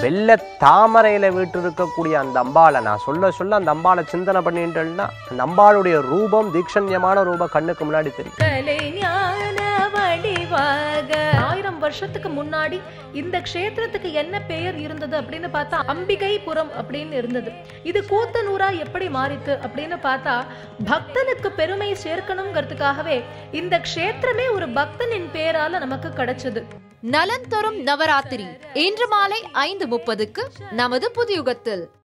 வெள்ளை தாமரையில வீட்டு இருக்கக்கூடிய அந்த அம்பாளை நான் சொல்ல சொல்ல அந்த அம்பாளை சிந்தனை பண்ணிட்டேன்னா அந்த அம்பாளுடைய ரூபம் தீக்ஷண்யமான ரூபம் கண்ணுக்கு முன்னாடி தெரியும். 1000 வருஷத்துக்கு முன்னாடி இந்த க்ஷேத்திரத்துக்கு என்ன பெயர் இருந்தது அப்படின்னு பார்த்தா அம்பிகைபுரம் அப்படின்னு இருந்தது. இது கூத்தனூரா எப்படி மாறித்து அப்படின்னு பார்த்தா பக்தனுக்கு பெருமை சேர்க்கணுங்கிறதுக்காகவே இந்த க்ஷேத்திரமே ஒரு பக்தனின் பேரால நமக்கு கிடைச்சது. நலன் தரும் நவராத்திரி இன்று மாலை 5:30க்கு நமது புதியுகத்தில்.